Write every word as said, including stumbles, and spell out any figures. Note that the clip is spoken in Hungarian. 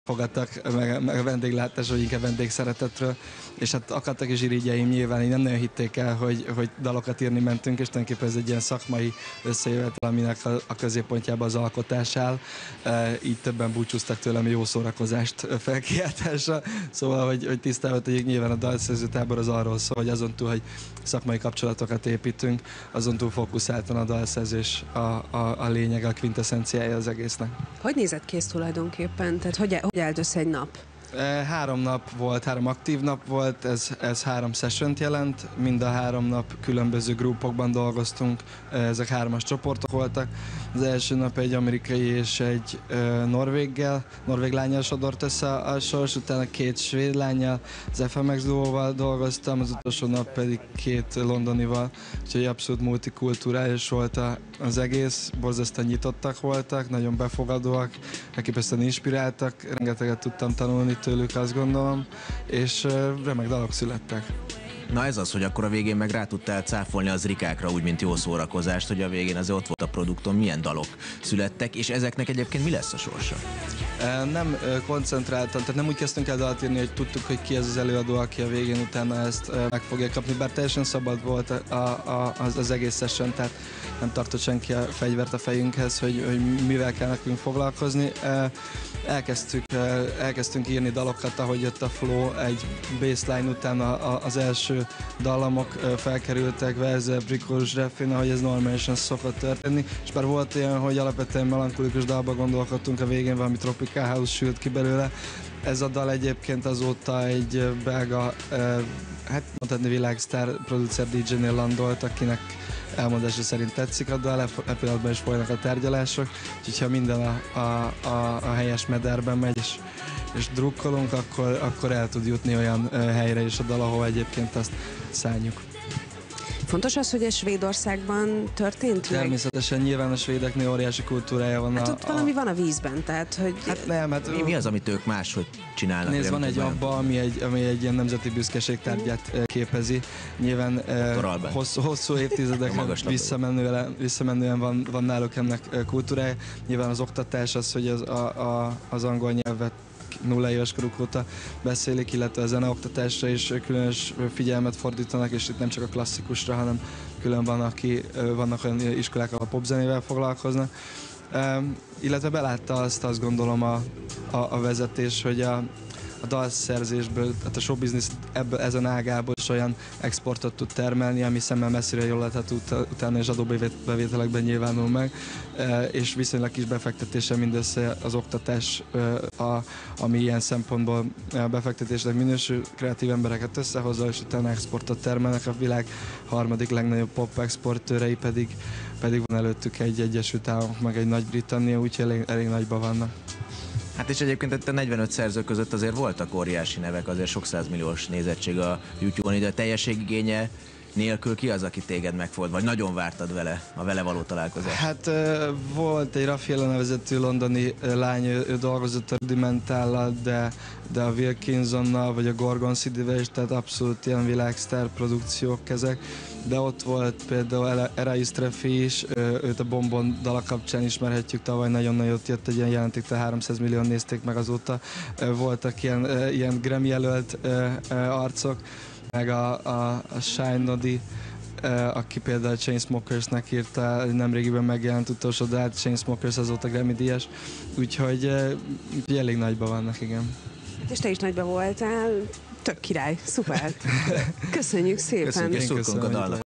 fogadtak, meg, meg a vendéglátás, vagy inkább vendégszeretetről, és hát akadtak is irigyeim nyilván, így nem nagyon hitték el, hogy, hogy dalokat írni mentünk, és tulajdonképpen ez egy ilyen szakmai összejövetel, aminek a, a középpontjában az alkotás áll. E, így többen búcsúztak tőlem jó szórakozást felkiáltásra, szóval, hogy, hogy tisztában tegyük, nyilván a dalszerző tábor az arról szól, hogy azon túl, hogy szakmai kapcsolatokat építünk, azon túl fókuszáltan a dalszerzés a, a, a lényeg, a kvintessenciája az egésznek. Hogy nézett ki ez tulajdonképpen? Tehát hogy, hogy állt össze egy nap? Három nap volt, három aktív nap volt, ez, ez három sessiont jelent, mind a három nap különböző grupokban dolgoztunk, ezek hármas csoportok voltak. Az első nap egy amerikai és egy uh, norvéggel, norvég lányjal sodort össze a sors, utána két svéd lányjal, az ef em exx duóval dolgoztam, az utolsó nap pedig két londonival, úgyhogy abszolút multikulturális volt az egész, borzasztóan nyitottak voltak, nagyon befogadóak, elképesztően inspiráltak, rengeteget tudtam tanulni tőlük, azt gondolom, és remek dalok születtek. Na ez az, hogy akkor a végén meg rá tudtál cáfolni az rikákra, úgy, mint jó szórakozást, hogy a végén azért ott volt a produkton, milyen dalok születtek, és ezeknek egyébként mi lesz a sorsa? Nem koncentráltan, tehát nem úgy kezdtünk el dalt írni, hogy tudtuk, hogy ki ez az előadó, aki a végén utána ezt meg fogja kapni, bár teljesen szabad volt a, a, az, az egész session, tehát nem tartott senki a fegyvert a fejünkhez, hogy, hogy mivel kell nekünk foglalkozni. Elkezdtük, elkezdtünk írni dalokat, ahogy jött a flow, egy bassline után az első dallamok felkerültek, verze, brikós, refrén, ahogy ez normálisan szokott történni, és bár volt olyan, hogy alapvetően melankolikus dalba gondolkodtunk, a végén valami Tropical House sült ki belőle. Ez a dal egyébként azóta egy belga, hát mondhatni világsztár producer dé jé-nél landolt, akinek elmondása szerint tetszik a dal, e pillanatban is folynak a tárgyalások, úgyhogy ha minden a, a, a, a helyes mederben megy, és, és drukkolunk, akkor, akkor el tud jutni olyan helyre is a dal, ahol egyébként azt szánjuk. Fontos az, hogy ez Svédországban történt meg? Természetesen nyilván a svédeknél óriási kultúrája van. Hát a, ott valami van a vízben, tehát hogy... Hát nem, hát... Mi, mi az, amit ők máshogy csinálnak? Nézd, van egy abba, ami egy, ami egy ilyen nemzeti büszkeségtárgyát uh-huh. képezi. Nyilván uh, hosszú, hosszú évtizedeken visszamenően, visszamenően van, van náluk ennek kultúrája. Nyilván az oktatás az, hogy az, a, a, az angol nyelvet nulla éves koruk óta beszélik, illetve a zeneoktatásra is különös figyelmet fordítanak, és itt nem csak a klasszikusra, hanem külön van, aki, vannak olyan iskolák, ahol a popzenével foglalkoznak. Um, illetve belátta azt, azt gondolom a, a, a vezetés, hogy a, a dalszerzésből, tehát a showbiznisz ebből, ezen ágából is olyan exportot tud termelni, ami szemmel messzire jól lehetett ut- utána és adóbevételekben nyilvánul meg, e, és viszonylag kis befektetése mindössze az oktatás, e, a, ami ilyen szempontból befektetésnek minősül, kreatív embereket összehozza, és utána exportot termelnek, a világ harmadik legnagyobb pop exportőrei pedig, pedig van előttük egy Egyesült Államok, meg egy Nagy-Britannia, úgyhogy elég, elég nagyban vannak. Hát és egyébként itt a negyvenöt szerző között azért voltak óriási nevek, azért sok százmilliós nézettség a YouTube-on, de a teljességigénye nélkül ki az, aki téged megfogott, vagy nagyon vártad vele, a vele való találkozást? Hát volt egy Raffaella nevezetű londoni lány, ő dolgozott a Rudimentállal, de, de a Wilkinsonnal, vagy a Gorgon City-vel is, tehát abszolút ilyen világsztár produkciók ezek. De ott volt például Erais Treffi is, őt a Bonbon dala kapcsán ismerhetjük, tavaly nagyon nagyot jött egy ilyen jelentéktel, háromszáz millióan nézték meg azóta. Voltak ilyen, ilyen Grammy jelölt arcok, meg a, a, a Shine Noddy, aki például Chainsmokersnek írta, nemrégiben megjelent utolsó dalt, Chainsmokers azóta Grammy díjas, úgyhogy, úgyhogy elég nagyban vannak, igen. És te is nagyban voltál, tök király, szuper. Köszönjük szépen. Köszönjük, és szurkolunk a dalnak.